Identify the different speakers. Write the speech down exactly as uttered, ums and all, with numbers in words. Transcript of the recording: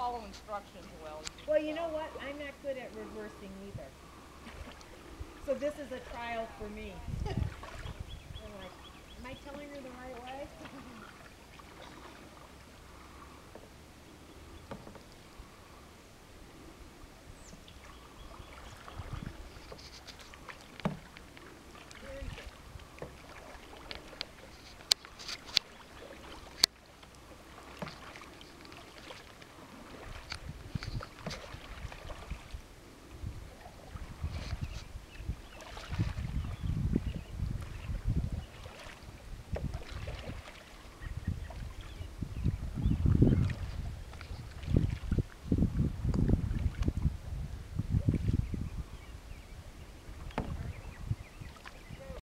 Speaker 1: follow instructions well. You
Speaker 2: Well, you know what? I'm not good at reversing either. So this is a trial for me. I'm like, am I telling her the right way?